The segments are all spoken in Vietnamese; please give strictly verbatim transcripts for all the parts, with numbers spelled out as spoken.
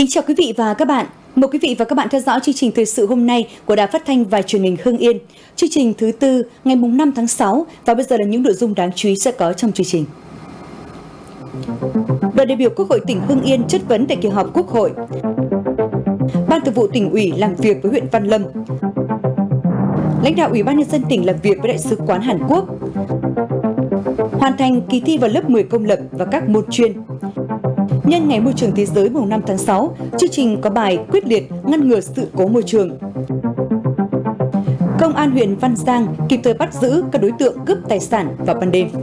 Kính chào quý vị và các bạn. Mời quý vị và các bạn theo dõi chương trình thời sự hôm nay của Đài Phát thanh và Truyền hình Hưng Yên. Chương trình thứ tư ngày năm tháng sáu và bây giờ là những nội dung đáng chú ý sẽ có trong chương trình. Đoàn đại biểu Quốc hội tỉnh Hưng Yên chất vấn tại kỳ họp Quốc hội. Ban Thường vụ Tỉnh ủy làm việc với huyện Văn Lâm. Lãnh đạo Ủy ban Nhân dân tỉnh làm việc với Đại sứ quán Hàn Quốc. Hoàn thành kỳ thi vào lớp mười công lập và các môn chuyên. Nhân ngày môi trường thế giới mùng năm tháng sáu, chương trình có bài quyết liệt ngăn ngừa sự cố môi trường. Công an huyện Văn Giang kịp thời bắt giữ các đối tượng cướp tài sản vào ban đêm.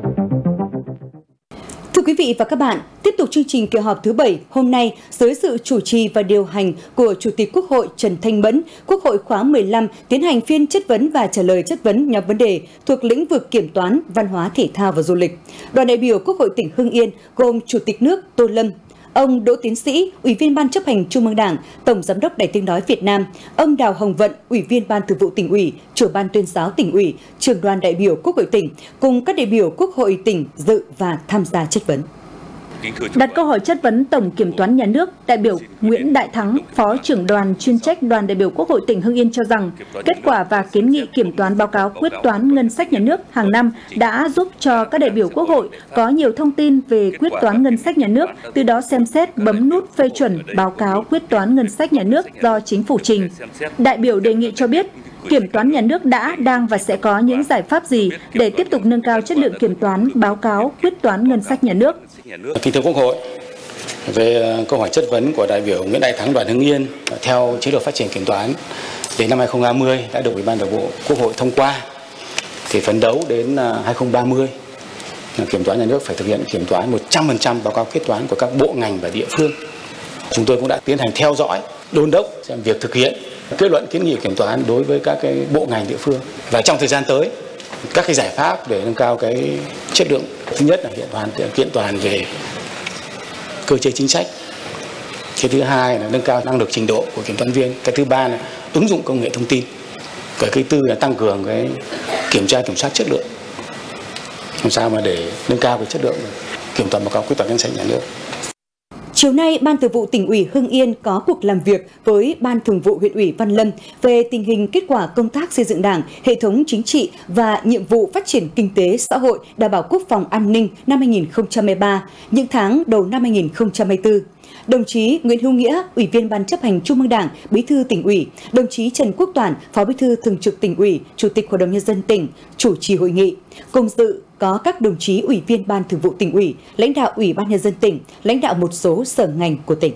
Thưa quý vị và các bạn, tiếp tục chương trình kỳ họp thứ bảy hôm nay dưới sự chủ trì và điều hành của Chủ tịch Quốc hội Trần Thanh Mẫn, Quốc hội khóa mười lăm tiến hành phiên chất vấn và trả lời chất vấn nhóm vấn đề thuộc lĩnh vực kiểm toán, văn hóa, thể thao và du lịch. Đoàn đại biểu Quốc hội tỉnh Hưng Yên gồm Chủ tịch nước Tô Lâm, ông Đỗ Tiến Sĩ, Ủy viên Ban chấp hành Trung ương Đảng, Tổng giám đốc Đài Tiếng nói Việt Nam, ông Đào Hồng Vận, Ủy viên Ban Thường vụ Tỉnh ủy, Trưởng ban Tuyên giáo Tỉnh ủy, Trưởng đoàn đại biểu Quốc hội tỉnh cùng các đại biểu Quốc hội tỉnh dự và tham gia chất vấn. Đặt câu hỏi chất vấn Tổng Kiểm toán Nhà nước, đại biểu Nguyễn Đại Thắng, Phó trưởng đoàn chuyên trách Đoàn đại biểu Quốc hội tỉnh Hưng Yên cho rằng, kết quả và kiến nghị kiểm toán báo cáo quyết toán ngân sách nhà nước hàng năm đã giúp cho các đại biểu Quốc hội có nhiều thông tin về quyết toán ngân sách nhà nước, từ đó xem xét bấm nút phê chuẩn báo cáo quyết toán ngân sách nhà nước do Chính phủ trình. Đại biểu đề nghị cho biết, Kiểm toán Nhà nước đã, đang và sẽ có những giải pháp gì để tiếp tục nâng cao chất lượng kiểm toán báo cáo quyết toán ngân sách nhà nước. Kính thưa Quốc hội, về câu hỏi chất vấn của đại biểu Nguyễn Đại Thắng đoàn Hưng Yên, theo chiến lược phát triển kiểm toán đến năm hai không ba mươi đã được Ủy ban Thường vụ Quốc hội thông qua, thì phấn đấu đến hai không ba mươi kiểm toán nhà nước phải thực hiện kiểm toán một trăm phần trăm báo cáo kết toán của các bộ ngành và địa phương. Chúng tôi cũng đã tiến hành theo dõi, đôn đốc xem việc thực hiện kết luận kiến nghị kiểm toán đối với các cái bộ ngành địa phương, và trong thời gian tới các cái giải pháp để nâng cao cái chất lượng. Thứ nhất là hiện hoàn kiện toàn về cơ chế chính sách. Cái thứ hai là nâng cao năng lực trình độ của kiểm toán viên. Cái thứ ba là ứng dụng công nghệ thông tin. Cái thứ tư là tăng cường cái kiểm tra kiểm soát chất lượng. Làm sao mà để nâng cao cái chất lượng kiểm toán báo cáo quyết toán ngân sách nhà nước. Chiều nay, Ban Thường vụ Tỉnh ủy Hưng Yên có cuộc làm việc với Ban Thường vụ huyện ủy Văn Lâm về tình hình kết quả công tác xây dựng Đảng, hệ thống chính trị và nhiệm vụ phát triển kinh tế xã hội đảm bảo quốc phòng an ninh năm hai nghìn không trăm hai mươi ba, những tháng đầu năm hai nghìn không trăm hai mươi tư. Đồng chí Nguyễn Hữu Nghĩa, Ủy viên Ban chấp hành Trung ương Đảng, Bí thư Tỉnh ủy, đồng chí Trần Quốc Toản, Phó Bí thư Thường trực Tỉnh ủy, Chủ tịch Hội đồng Nhân dân tỉnh chủ trì hội nghị. Cùng dự có các đồng chí Ủy viên Ban Thường vụ Tỉnh ủy, lãnh đạo Ủy ban Nhân dân tỉnh, lãnh đạo một số sở ngành của tỉnh.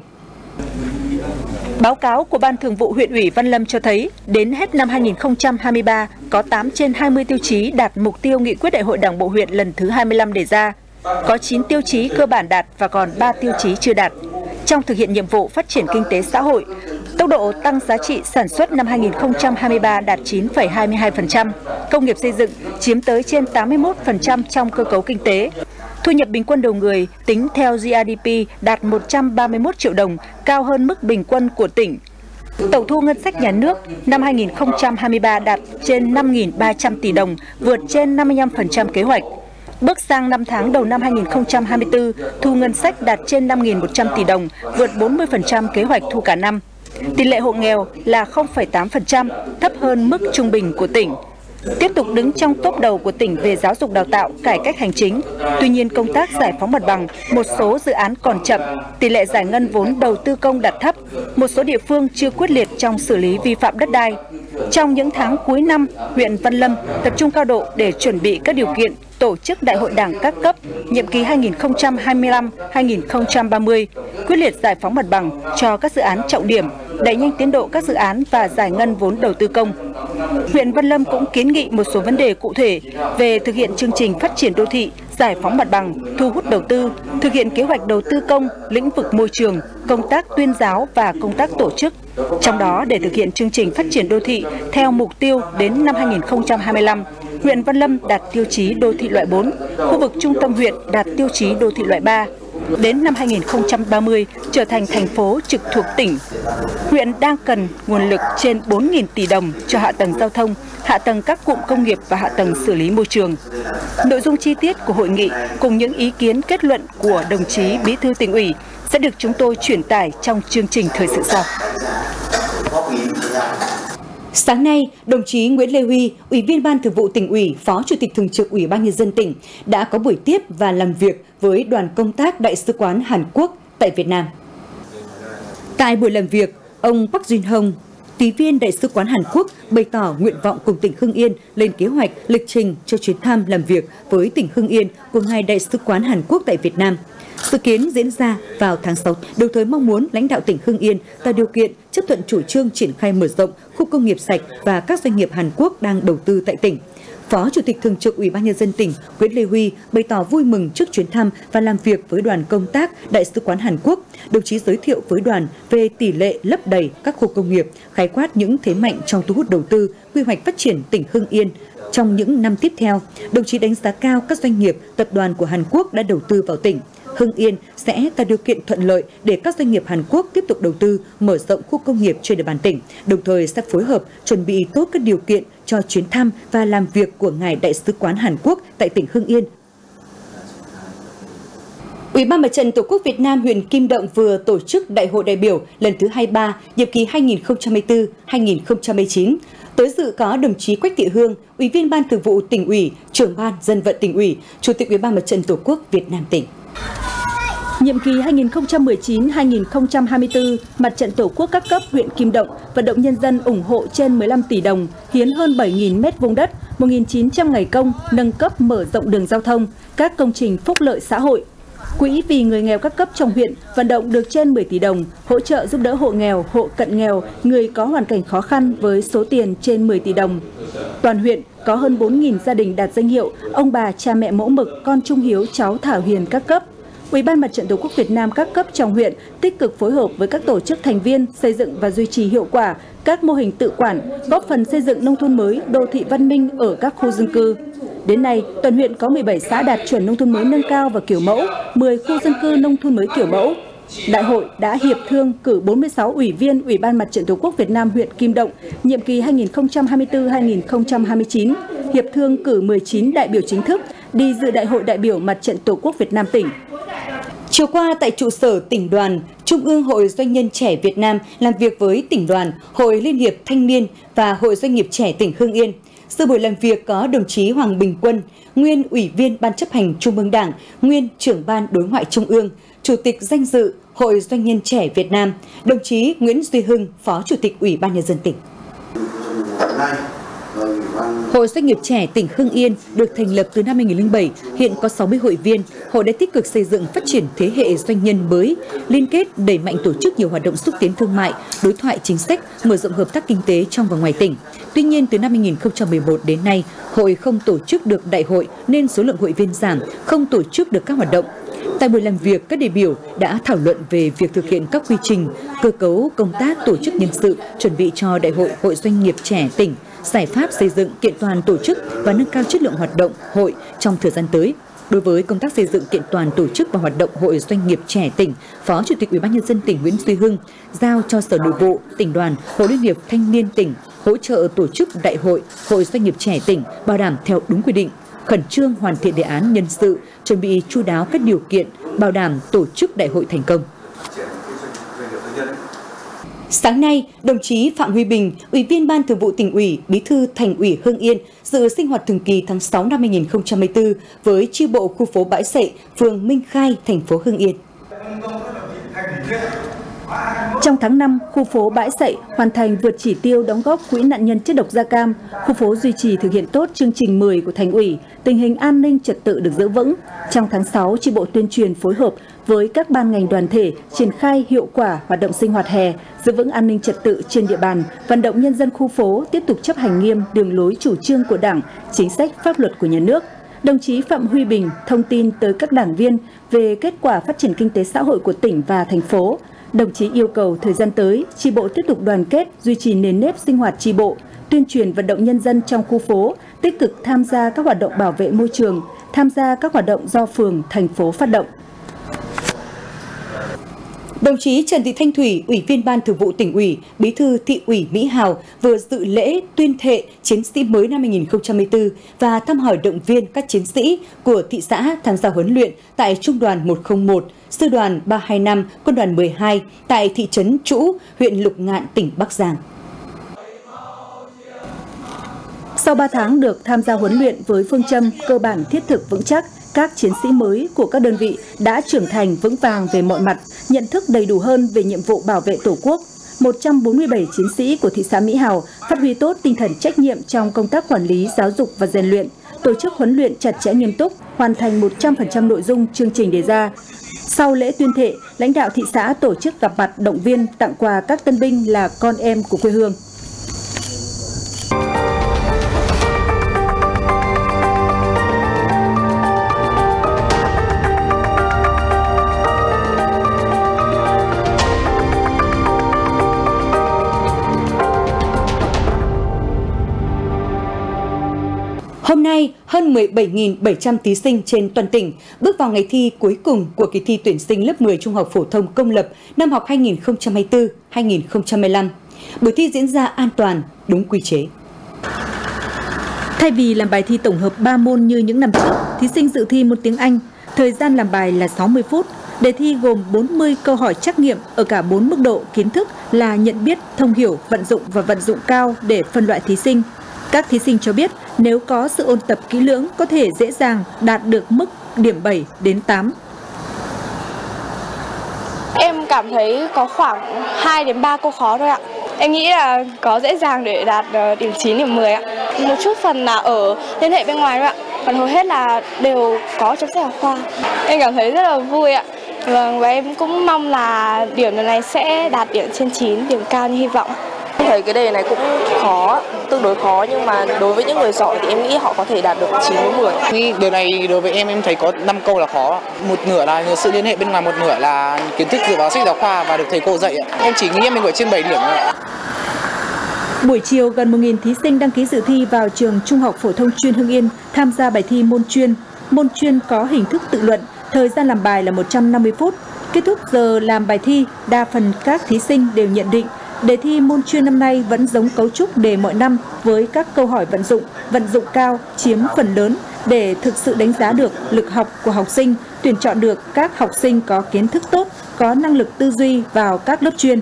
Báo cáo của Ban Thường vụ huyện ủy Văn Lâm cho thấy, đến hết năm hai nghìn không trăm hai mươi ba, có tám trên hai mươi tiêu chí đạt mục tiêu nghị quyết Đại hội Đảng bộ huyện lần thứ hai mươi lăm đề ra. Có chín tiêu chí cơ bản đạt và còn ba tiêu chí chưa đạt. Trong thực hiện nhiệm vụ phát triển kinh tế xã hội, tốc độ tăng giá trị sản xuất năm hai nghìn không trăm hai mươi ba đạt chín phẩy hai mươi hai phần trăm, công nghiệp xây dựng chiếm tới trên tám mươi mốt phần trăm trong cơ cấu kinh tế. Thu nhập bình quân đầu người tính theo giê đê pê đạt một trăm ba mươi mốt triệu đồng, cao hơn mức bình quân của tỉnh. Tổng thu ngân sách nhà nước năm hai nghìn không trăm hai mươi ba đạt trên năm nghìn ba trăm tỷ đồng, vượt trên năm mươi lăm phần trăm kế hoạch. Bước sang năm tháng đầu năm hai nghìn không trăm hai mươi tư, thu ngân sách đạt trên năm nghìn một trăm tỷ đồng, vượt bốn mươi phần trăm kế hoạch thu cả năm. Tỷ lệ hộ nghèo là không phẩy tám phần trăm, thấp hơn mức trung bình của tỉnh. Tiếp tục đứng trong top đầu của tỉnh về giáo dục đào tạo, cải cách hành chính. Tuy nhiên, công tác giải phóng mặt bằng, một số dự án còn chậm, tỷ lệ giải ngân vốn đầu tư công đạt thấp, một số địa phương chưa quyết liệt trong xử lý vi phạm đất đai. Trong những tháng cuối năm, huyện Văn Lâm tập trung cao độ để chuẩn bị các điều kiện tổ chức Đại hội Đảng các cấp nhiệm kỳ hai nghìn không trăm hai mươi lăm đến hai nghìn không trăm ba mươi, quyết liệt giải phóng mặt bằng cho các dự án trọng điểm, đẩy nhanh tiến độ các dự án và giải ngân vốn đầu tư công. Huyện Văn Lâm cũng kiến nghị một số vấn đề cụ thể về thực hiện chương trình phát triển đô thị, giải phóng mặt bằng, thu hút đầu tư, thực hiện kế hoạch đầu tư công, lĩnh vực môi trường, công tác tuyên giáo và công tác tổ chức. Trong đó, để thực hiện chương trình phát triển đô thị theo mục tiêu đến năm hai nghìn không trăm hai mươi lăm, huyện Văn Lâm đạt tiêu chí đô thị loại bốn, khu vực trung tâm huyện đạt tiêu chí đô thị loại ba. Đến năm hai nghìn không trăm ba mươi trở thành thành phố trực thuộc tỉnh. Huyện đang cần nguồn lực trên bốn nghìn tỷ đồng cho hạ tầng giao thông, hạ tầng các cụm công nghiệp và hạ tầng xử lý môi trường. Nội dung chi tiết của hội nghị cùng những ý kiến kết luận của đồng chí Bí thư Tỉnh ủy sẽ được chúng tôi truyền tải trong chương trình thời sự sau. Sáng nay, đồng chí Nguyễn Lê Huy, Ủy viên Ban Thường vụ Tỉnh ủy, Phó Chủ tịch Thường trực Ủy ban Nhân dân tỉnh đã có buổi tiếp và làm việc với đoàn công tác Đại sứ quán Hàn Quốc tại Việt Nam. Tại buổi làm việc, ông Park Jin Hong, Tùy viên Đại sứ quán Hàn Quốc bày tỏ nguyện vọng cùng tỉnh Hưng Yên lên kế hoạch lịch trình cho chuyến thăm làm việc với tỉnh Hưng Yên của ngài Đại sứ quán Hàn Quốc tại Việt Nam. Dự kiến diễn ra vào tháng sáu, đồng thời mong muốn lãnh đạo tỉnh Hưng Yên tạo điều kiện chấp thuận chủ trương triển khai mở rộng khu công nghiệp sạch và các doanh nghiệp Hàn Quốc đang đầu tư tại tỉnh. Phó Chủ tịch Thường trực Ủy ban Nhân dân tỉnh Nguyễn Lê Huy bày tỏ vui mừng trước chuyến thăm và làm việc với đoàn công tác Đại sứ quán Hàn Quốc. Đồng chí giới thiệu với đoàn về tỷ lệ lấp đầy các khu công nghiệp, khái quát những thế mạnh trong thu hút đầu tư, quy hoạch phát triển tỉnh Hưng Yên trong những năm tiếp theo. Đồng chí đánh giá cao các doanh nghiệp, tập đoàn của Hàn Quốc đã đầu tư vào tỉnh. Hưng Yên sẽ tạo điều kiện thuận lợi để các doanh nghiệp Hàn Quốc tiếp tục đầu tư, mở rộng khu công nghiệp trên địa bàn tỉnh, đồng thời sẽ phối hợp chuẩn bị tốt các điều kiện cho chuyến thăm và làm việc của ngài Đại sứ quán Hàn Quốc tại tỉnh Hưng Yên. Ủy ban Mặt trận Tổ quốc Việt Nam huyện Kim Động vừa tổ chức Đại hội đại biểu lần thứ hai mươi ba, nhiệm kỳ hai nghìn không trăm hai mươi tư đến hai nghìn không trăm hai mươi chín. Tới dự có đồng chí Quách Thị Hương, Ủy viên Ban Thường vụ Tỉnh ủy, Trưởng ban Dân vận Tỉnh ủy, Chủ tịch Ủy ban Mặt trận Tổ quốc Việt Nam tỉnh. Nhiệm kỳ hai nghìn không trăm mười chín đến hai nghìn không trăm hai mươi tư, Mặt trận Tổ quốc các cấp huyện Kim Động vận động nhân dân ủng hộ trên mười lăm tỷ đồng, hiến hơn bảy nghìn mét vuông đất, một nghìn chín trăm ngày công, nâng cấp mở rộng đường giao thông, các công trình phúc lợi xã hội. Quỹ vì người nghèo các cấp trong huyện vận động được trên mười tỷ đồng, hỗ trợ giúp đỡ hộ nghèo, hộ cận nghèo, người có hoàn cảnh khó khăn với số tiền trên mười tỷ đồng. Toàn huyện có hơn bốn nghìn gia đình đạt danh hiệu ông bà cha mẹ mẫu mực, con trung hiếu, cháu thảo hiền các cấp. Ủy ban Mặt trận Tổ quốc Việt Nam các cấp trong huyện tích cực phối hợp với các tổ chức thành viên xây dựng và duy trì hiệu quả các mô hình tự quản, góp phần xây dựng nông thôn mới, đô thị văn minh ở các khu dân cư. Đến nay, toàn huyện có mười bảy xã đạt chuẩn nông thôn mới nâng cao và kiểu mẫu, mười khu dân cư nông thôn mới kiểu mẫu. Đại hội đã hiệp thương cử bốn mươi sáu ủy viên Ủy ban Mặt trận Tổ quốc Việt Nam huyện Kim Động, nhiệm kỳ hai nghìn không trăm hai mươi tư đến hai nghìn không trăm hai mươi chín, hiệp thương cử mười chín đại biểu chính thức đi dự Đại hội đại biểu Mặt trận Tổ quốc Việt Nam tỉnh. Chiều qua tại trụ sở tỉnh đoàn, Trung ương Hội Doanh nhân trẻ Việt Nam làm việc với tỉnh đoàn, Hội Liên hiệp Thanh niên và Hội Doanh nghiệp trẻ tỉnh Hưng Yên. Dự buổi làm việc có đồng chí Hoàng Bình Quân, nguyên Ủy viên Ban chấp hành Trung ương Đảng, nguyên Trưởng ban Đối ngoại Trung ương, Chủ tịch danh dự Hội Doanh nhân trẻ Việt Nam, đồng chí Nguyễn Duy Hưng, Phó Chủ tịch Ủy ban Nhân dân tỉnh. Hội Doanh nghiệp trẻ tỉnh Hưng Yên được thành lập từ năm hai nghìn không trăm lẻ bảy, hiện có sáu mươi hội viên. Hội đã tích cực xây dựng phát triển thế hệ doanh nhân mới, liên kết đẩy mạnh tổ chức nhiều hoạt động xúc tiến thương mại, đối thoại chính sách, mở rộng hợp tác kinh tế trong và ngoài tỉnh. Tuy nhiên, từ năm hai nghìn không trăm mười một đến nay, hội không tổ chức được đại hội nên số lượng hội viên giảm, không tổ chức được các hoạt động. Tại buổi làm việc, các đại biểu đã thảo luận về việc thực hiện các quy trình, cơ cấu công tác tổ chức nhân sự, chuẩn bị cho Đại hội Hội Doanh nghiệp trẻ tỉnh, giải pháp xây dựng kiện toàn tổ chức và nâng cao chất lượng hoạt động hội trong thời gian tới. Đối với công tác xây dựng kiện toàn tổ chức và hoạt động Hội Doanh nghiệp trẻ tỉnh, Phó Chủ tịch Ủy ban Nhân dân tỉnh Nguyễn Duy Hưng giao cho Sở Nội vụ, Tỉnh đoàn, Hội Liên hiệp Thanh niên tỉnh hỗ trợ tổ chức Đại hội Hội Doanh nghiệp trẻ tỉnh bảo đảm theo đúng quy định, khẩn trương hoàn thiện đề án nhân sự, chuẩn bị chu đáo các điều kiện bảo đảm tổ chức đại hội thành công. Sáng nay, đồng chí Phạm Huy Bình, Ủy viên Ban Thường vụ Tỉnh ủy, Bí thư Thành ủy Hưng Yên dự sinh hoạt thường kỳ tháng sáu năm hai nghìn không trăm hai mươi tư với chi bộ khu phố Bãi Sậy, phường Minh Khai, thành phố Hưng Yên. Trong tháng năm, khu phố Bãi Sậy hoàn thành vượt chỉ tiêu đóng góp quỹ nạn nhân chất độc da cam. Khu phố duy trì thực hiện tốt chương trình mười của Thành ủy, tình hình an ninh trật tự được giữ vững. Trong tháng sáu, chi bộ tuyên truyền phối hợp với các ban ngành đoàn thể triển khai hiệu quả hoạt động sinh hoạt hè, giữ vững an ninh trật tự trên địa bàn, vận động nhân dân khu phố tiếp tục chấp hành nghiêm đường lối chủ trương của Đảng, chính sách pháp luật của nhà nước. Đồng chí Phạm Huy Bình thông tin tới các đảng viên về kết quả phát triển kinh tế xã hội của tỉnh và thành phố. Đồng chí yêu cầu thời gian tới, chi bộ tiếp tục đoàn kết, duy trì nền nếp sinh hoạt chi bộ, tuyên truyền vận động nhân dân trong khu phố, tích cực tham gia các hoạt động bảo vệ môi trường, tham gia các hoạt động do phường, thành phố phát động. Đồng chí Trần Thị Thanh Thủy, Ủy viên Ban Thường vụ Tỉnh ủy, Bí thư Thị ủy Mỹ Hào vừa dự lễ tuyên thệ chiến sĩ mới năm hai nghìn không trăm hai mươi tư và thăm hỏi động viên các chiến sĩ của thị xã tham gia huấn luyện tại Trung đoàn một không một, Sư đoàn ba hai năm, Quân đoàn mười hai tại thị trấn Trũ, huyện Lục Ngạn, tỉnh Bắc Giang. Sau ba tháng được tham gia huấn luyện với phương châm cơ bản thiết thực vững chắc, các chiến sĩ mới của các đơn vị đã trưởng thành vững vàng về mọi mặt, nhận thức đầy đủ hơn về nhiệm vụ bảo vệ Tổ quốc. một trăm bốn mươi bảy chiến sĩ của thị xã Mỹ Hào phát huy tốt tinh thần trách nhiệm trong công tác quản lý, giáo dục và rèn luyện, tổ chức huấn luyện chặt chẽ nghiêm túc, hoàn thành một trăm phần trăm nội dung chương trình đề ra. Sau lễ tuyên thệ, lãnh đạo thị xã tổ chức gặp mặt động viên, tặng quà các tân binh là con em của quê hương. Hôm nay, hơn mười bảy nghìn bảy trăm thí sinh trên toàn tỉnh bước vào ngày thi cuối cùng của kỳ thi tuyển sinh lớp mười trung học phổ thông công lập năm học hai nghìn không trăm hai mươi tư hai nghìn không trăm hai mươi lăm. Buổi thi diễn ra an toàn, đúng quy chế. Thay vì làm bài thi tổng hợp ba môn như những năm trước, thí sinh dự thi môn tiếng Anh. Thời gian làm bài là sáu mươi phút. Đề thi gồm bốn mươi câu hỏi trắc nghiệm ở cả bốn mức độ kiến thức là nhận biết, thông hiểu, vận dụng và vận dụng cao để phân loại thí sinh. Các thí sinh cho biết nếu có sự ôn tập kỹ lưỡng có thể dễ dàng đạt được mức điểm bảy đến tám. Em cảm thấy có khoảng hai đến ba câu khó thôi ạ. Em nghĩ là có dễ dàng để đạt điểm chín, điểm mười ạ. Một chút phần là ở liên hệ bên ngoài thôi ạ. Còn hầu hết là đều có trong sách giáo khoa. Em cảm thấy rất là vui ạ. Vâng, và em cũng mong là điểm lần này sẽ đạt điểm trên chín, điểm cao như hy vọng. Em thấy cái đề này cũng khó, tương đối khó, nhưng mà đối với những người giỏi thì em nghĩ họ có thể đạt được chín đến mười. Đề này đối với em em thấy có năm câu là khó. Một nửa là sự liên hệ bên ngoài, một nửa là kiến thức dựa vào sách giáo khoa và được thầy cô dạy. Em chỉ nghĩ em mình phải trên bảy điểm thôi. Buổi chiều, gần một nghìn thí sinh đăng ký dự thi vào trường Trung học phổ thông chuyên Hưng Yên tham gia bài thi môn chuyên. Môn chuyên có hình thức tự luận, thời gian làm bài là một trăm năm mươi phút. Kết thúc giờ làm bài thi, đa phần các thí sinh đều nhận định đề thi môn chuyên năm nay vẫn giống cấu trúc đề mọi năm với các câu hỏi vận dụng, vận dụng cao chiếm phần lớn để thực sự đánh giá được lực học của học sinh, tuyển chọn được các học sinh có kiến thức tốt, có năng lực tư duy vào các lớp chuyên.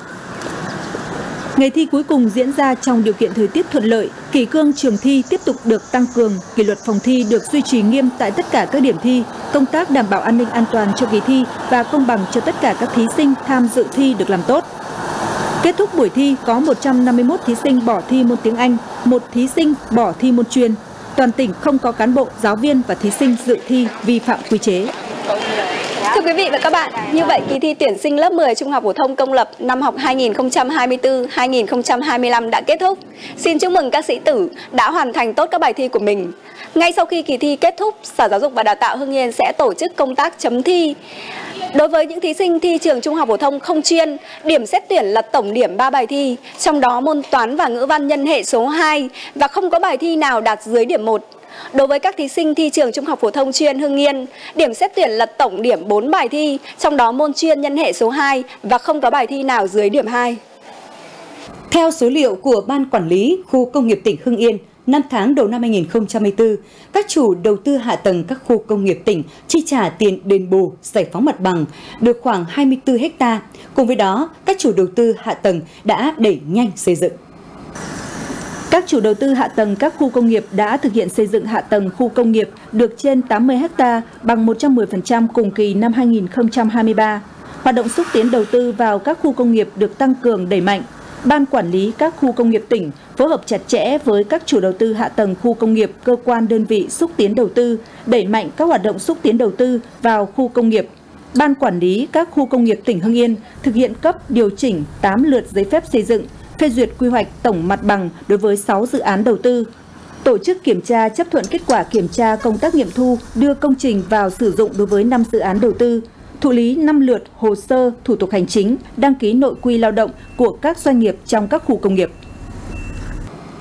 Ngày thi cuối cùng diễn ra trong điều kiện thời tiết thuận lợi, kỷ cương trường thi tiếp tục được tăng cường, kỷ luật phòng thi được duy trì nghiêm tại tất cả các điểm thi, công tác đảm bảo an ninh an toàn cho kỳ thi và công bằng cho tất cả các thí sinh tham dự thi được làm tốt. Kết thúc buổi thi có một trăm năm mươi mốt thí sinh bỏ thi môn tiếng Anh, một thí sinh bỏ thi môn chuyên. Toàn tỉnh không có cán bộ, giáo viên và thí sinh dự thi vi phạm quy chế. Thưa quý vị và các bạn, như vậy kỳ thi tuyển sinh lớp mười trung học phổ thông công lập năm học hai nghìn không trăm hai mươi tư hai nghìn không trăm hai mươi lăm đã kết thúc. Xin chúc mừng các sĩ tử đã hoàn thành tốt các bài thi của mình. Ngay sau khi kỳ thi kết thúc, Sở Giáo dục và Đào tạo Hưng Yên sẽ tổ chức công tác chấm thi. Đối với những thí sinh thi trường trung học phổ thông không chuyên, điểm xét tuyển là tổng điểm ba bài thi, trong đó môn toán và ngữ văn nhân hệ số hai và không có bài thi nào đạt dưới điểm một. Đối với các thí sinh thi trường trung học phổ thông chuyên Hưng Yên, điểm xét tuyển là tổng điểm bốn bài thi, trong đó môn chuyên nhân hệ số hai và không có bài thi nào dưới điểm hai. Theo số liệu của Ban Quản lý Khu Công nghiệp tỉnh Hưng Yên, năm tháng đầu năm hai nghìn không trăm hai mươi tư, các chủ đầu tư hạ tầng các khu công nghiệp tỉnh chi trả tiền đền bù, giải phóng mặt bằng được khoảng hai mươi tư héc ta. Cùng với đó, các chủ đầu tư hạ tầng đã đẩy nhanh xây dựng. Các chủ đầu tư hạ tầng các khu công nghiệp đã thực hiện xây dựng hạ tầng khu công nghiệp được trên tám mươi héc ta, bằng một trăm mười phần trăm cùng kỳ năm hai nghìn không trăm hai mươi ba. Hoạt động xúc tiến đầu tư vào các khu công nghiệp được tăng cường đẩy mạnh. Ban Quản lý các khu công nghiệp tỉnh phối hợp chặt chẽ với các chủ đầu tư hạ tầng khu công nghiệp, cơ quan đơn vị xúc tiến đầu tư, đẩy mạnh các hoạt động xúc tiến đầu tư vào khu công nghiệp. Ban Quản lý các khu công nghiệp tỉnh Hưng Yên thực hiện cấp điều chỉnh tám lượt giấy phép xây dựng, phê duyệt quy hoạch tổng mặt bằng đối với sáu dự án đầu tư. Tổ chức kiểm tra chấp thuận kết quả kiểm tra công tác nghiệm thu đưa công trình vào sử dụng đối với năm dự án đầu tư. Thụ lý năm lượt hồ sơ thủ tục hành chính, đăng ký nội quy lao động của các doanh nghiệp trong các khu công nghiệp.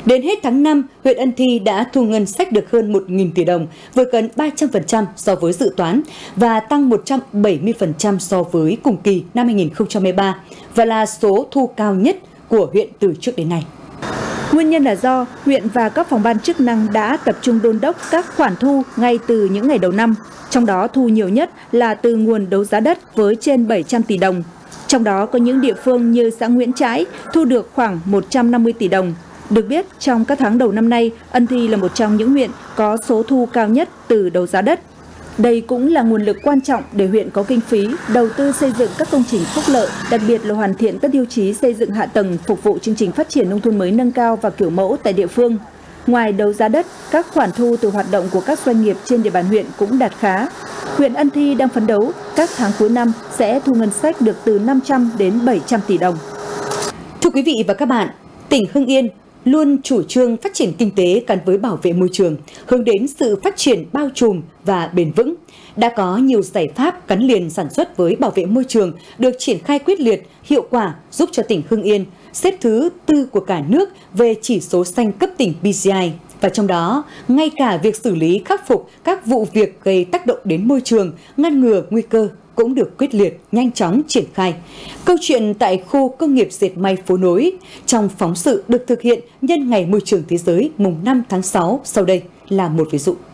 Đến hết tháng năm, huyện Ân Thi đã thu ngân sách được hơn một nghìn tỷ đồng, vượt gần ba trăm phần trăm so với dự toán và tăng một trăm bảy mươi phần trăm so với cùng kỳ năm hai nghìn không trăm hai mươi ba và là số thu cao nhất của huyện từ trước đến nay. Nguyên nhân là do huyện và các phòng ban chức năng đã tập trung đôn đốc các khoản thu ngay từ những ngày đầu năm, trong đó thu nhiều nhất là từ nguồn đấu giá đất với trên bảy trăm tỷ đồng. Trong đó có những địa phương như xã Nguyễn Trãi thu được khoảng một trăm năm mươi tỷ đồng. Được biết, trong các tháng đầu năm nay, Ân Thi là một trong những huyện có số thu cao nhất từ đấu giá đất. Đây cũng là nguồn lực quan trọng để huyện có kinh phí đầu tư xây dựng các công trình phúc lợi, đặc biệt là hoàn thiện các tiêu chí xây dựng hạ tầng phục vụ chương trình phát triển nông thôn mới nâng cao và kiểu mẫu tại địa phương. Ngoài đấu giá đất, các khoản thu từ hoạt động của các doanh nghiệp trên địa bàn huyện cũng đạt khá. Huyện Ân Thi đang phấn đấu các tháng cuối năm sẽ thu ngân sách được từ năm trăm đến bảy trăm tỷ đồng. Thưa quý vị và các bạn, tỉnh Hưng Yên luôn chủ trương phát triển kinh tế gắn với bảo vệ môi trường, hướng đến sự phát triển bao trùm và bền vững. Đã có nhiều giải pháp gắn liền sản xuất với bảo vệ môi trường được triển khai quyết liệt, hiệu quả, giúp cho tỉnh Hưng Yên xếp thứ tư của cả nước về chỉ số xanh cấp tỉnh pê xê i. Và trong đó, ngay cả việc xử lý khắc phục các vụ việc gây tác động đến môi trường, ngăn ngừa nguy cơ cũng được quyết liệt, nhanh chóng triển khai. Câu chuyện tại khu công nghiệp dệt may Phố Nối trong phóng sự được thực hiện nhân ngày môi trường thế giới mùng năm tháng sáu sau đây là một ví dụ.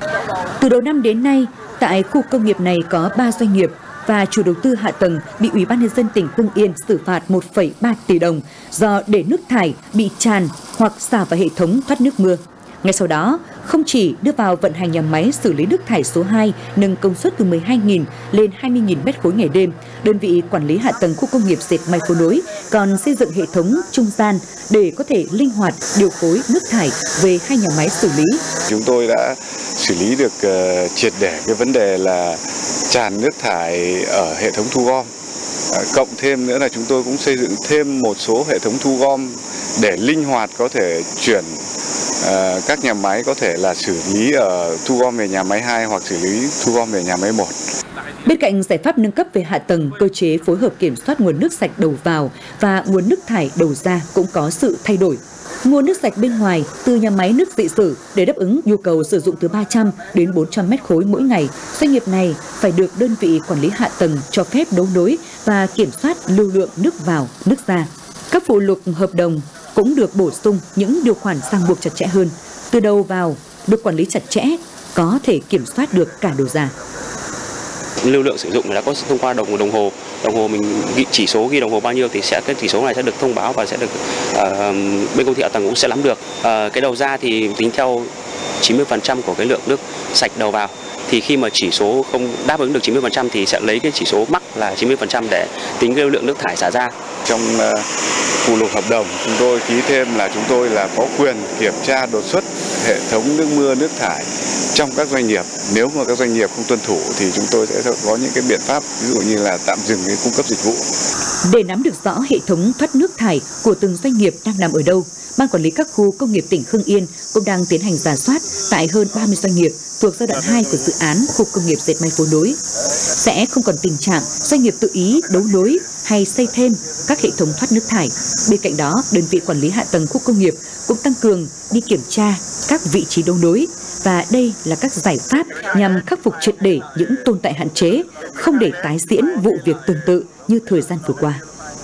Từ đầu năm đến nay, tại khu công nghiệp này có ba doanh nghiệp và chủ đầu tư hạ tầng bị Ủy ban nhân dân tỉnh Hưng Yên xử phạt một phẩy ba tỷ đồng do để nước thải bị tràn hoặc xả vào hệ thống thoát nước mưa. Ngay sau đó, không chỉ đưa vào vận hành nhà máy xử lý nước thải số hai nâng công suất từ mười hai nghìn lên hai mươi nghìn mét khối ngày đêm, đơn vị quản lý hạ tầng khu công nghiệp dệt may Phố Nối còn xây dựng hệ thống trung gian để có thể linh hoạt điều phối nước thải về hai nhà máy xử lý. Chúng tôi đã xử lý được uh, triệt để cái vấn đề là tràn nước thải ở hệ thống thu gom. À, cộng thêm nữa là chúng tôi cũng xây dựng thêm một số hệ thống thu gom để linh hoạt có thể chuyển uh, các nhà máy có thể là xử lý ở thu gom về nhà máy hai hoặc xử lý thu gom về nhà máy một. Bên cạnh giải pháp nâng cấp về hạ tầng, cơ chế phối hợp kiểm soát nguồn nước sạch đầu vào và nguồn nước thải đầu ra cũng có sự thay đổi. Nguồn nước sạch bên ngoài từ nhà máy nước dị sử để đáp ứng nhu cầu sử dụng từ ba trăm đến bốn trăm mét khối mỗi ngày, doanh nghiệp này phải được đơn vị quản lý hạ tầng cho phép đấu nối và kiểm soát lưu lượng nước vào, nước ra. Các phụ lục hợp đồng cũng được bổ sung những điều khoản ràng buộc chặt chẽ hơn. Từ đầu vào được quản lý chặt chẽ, có thể kiểm soát được cả đầu ra. Lưu lượng sử dụng đã có thông qua đồng đồng hồ, đồng hồ mình ghi chỉ số ghi đồng hồ bao nhiêu thì sẽ cái chỉ số này sẽ được thông báo và sẽ được uh, bên công ty hạ tầng cũng sẽ nắm được. Uh, cái đầu ra thì tính theo chín mươi phần trăm của cái lượng nước sạch đầu vào. Thì khi mà chỉ số không đáp ứng được chín mươi phần trăm thì sẽ lấy cái chỉ số mắc là chín mươi phần trăm để tính cái lưu lượng nước thải xả ra. Trong uh, phụ lục hợp đồng chúng tôi ký thêm là chúng tôi là có quyền kiểm tra đột xuất hệ thống nước mưa nước thải trong các doanh nghiệp. Nếu mà các doanh nghiệp không tuân thủ thì chúng tôi sẽ có những cái biện pháp, ví dụ như là tạm dừng cái cung cấp dịch vụ. Để nắm được rõ hệ thống thoát nước thải của từng doanh nghiệp đang nằm ở đâu, Ban quản lý các khu công nghiệp tỉnh Hưng Yên cũng đang tiến hành rà soát tại hơn ba mươi doanh nghiệp thuộc giai đoạn hai của dự án khu công nghiệp dệt may Phố Nối. Sẽ không còn tình trạng doanh nghiệp tự ý đấu nối hay xây thêm các hệ thống thoát nước thải. Bên cạnh đó, đơn vị quản lý hạ tầng khu công nghiệp cũng tăng cường đi kiểm tra các vị trí đấu nối, và đây là các giải pháp nhằm khắc phục triệt để những tồn tại hạn chế, không để tái diễn vụ việc tương tự như thời gian vừa qua.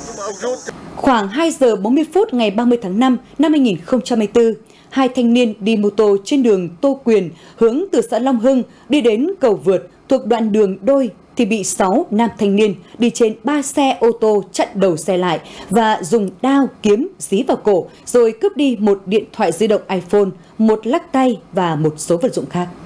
Khoảng hai giờ bốn mươi phút ngày ba mươi tháng năm năm hai nghìn không trăm hai mươi tư, hai thanh niên đi mô tô trên đường Tô Quyền hướng từ xã Long Hưng đi đến cầu vượt thuộc đoạn đường đôi thì bị sáu nam thanh niên đi trên ba xe ô tô chặn đầu xe lại và dùng đao kiếm dí vào cổ rồi cướp đi một điện thoại di động iPhone, một lắc tay và một số vật dụng khác.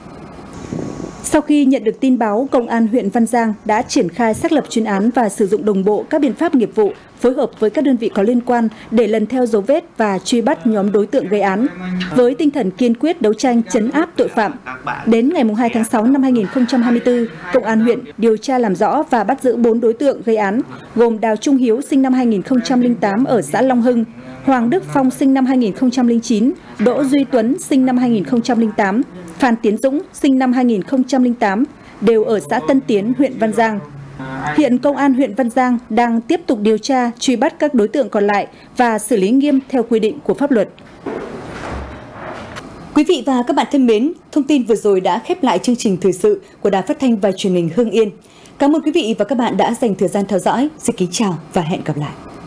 Sau khi nhận được tin báo, Công an huyện Văn Giang đã triển khai xác lập chuyên án và sử dụng đồng bộ các biện pháp nghiệp vụ, phối hợp với các đơn vị có liên quan để lần theo dấu vết và truy bắt nhóm đối tượng gây án. Với tinh thần kiên quyết đấu tranh trấn áp tội phạm, đến ngày hai tháng sáu năm hai nghìn không trăm hai mươi tư, Công an huyện điều tra làm rõ và bắt giữ bốn đối tượng gây án, gồm Đào Trung Hiếu sinh năm hai nghìn không trăm lẻ tám ở xã Long Hưng, Hoàng Đức Phong sinh năm hai nghìn không trăm lẻ chín, Đỗ Duy Tuấn sinh năm hai nghìn không trăm lẻ tám, Phan Tiến Dũng sinh năm hai nghìn không trăm lẻ tám, đều ở xã Tân Tiến, huyện Văn Giang. Hiện Công an huyện Văn Giang đang tiếp tục điều tra, truy bắt các đối tượng còn lại và xử lý nghiêm theo quy định của pháp luật. Quý vị và các bạn thân mến, thông tin vừa rồi đã khép lại chương trình thời sự của Đài Phát thanh và Truyền hình Hưng Yên. Cảm ơn quý vị và các bạn đã dành thời gian theo dõi. Xin kính chào và hẹn gặp lại.